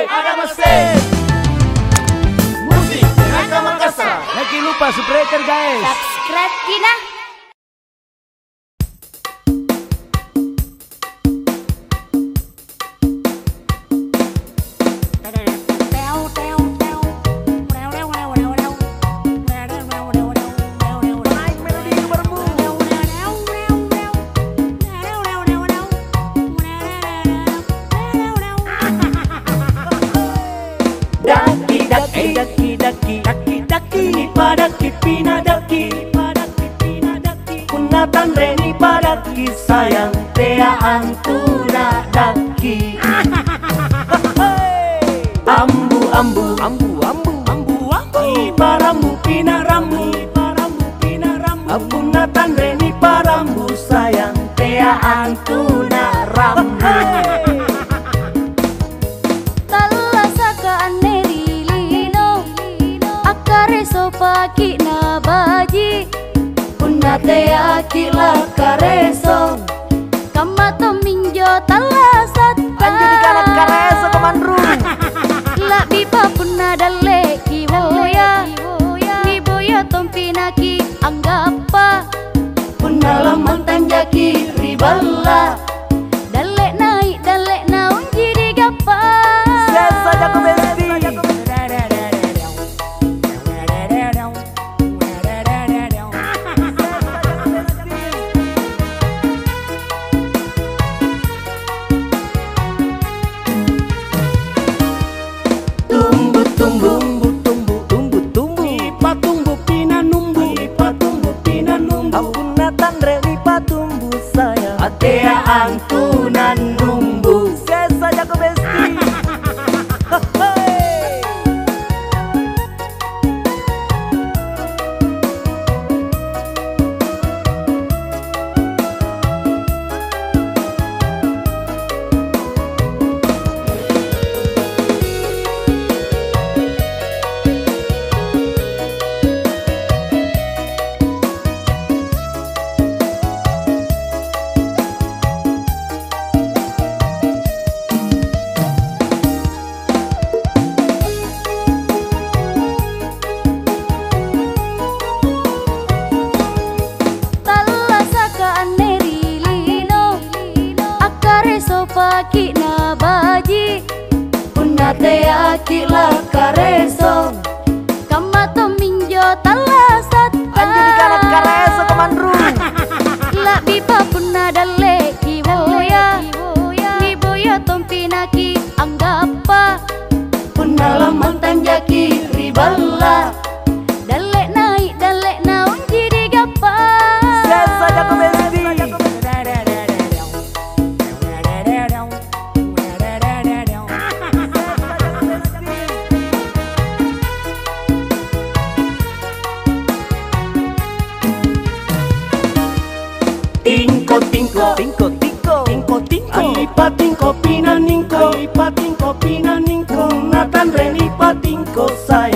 ada mesin. Musik Neraka Makassar. Jangan lupa subscribe guys. Subscribe Kina. Ni padaki pinadaki Kunatan reni padaki sayang tea antuna daki Ambu ambu ambu ambu ambu Iparambu pinarambu Kunatan reni parambu sayang tea antuna rambu Paki na baji Unate akila kareso Kamato minjo talasat Anjani kanak kareso kemandru La bipa punna dalle kiwoya Ni boya tompinaki anggapa Punna lamang tanjaki riballa Dalle naun jiri gapa Sesa jago besti Atea antunan numbu Sesa jago besti Paki na baji Unate akila kareso Kamato minjo talasat Anjani kanak kareso kemandru La bipa punna dalle kiwoya Ni boya tompinaki anggapa Punna lamang tanjaki riballa Dalle naun jiri gapa Sesa jago besti Ipatingko pinaningko Kunatan reni patingko saya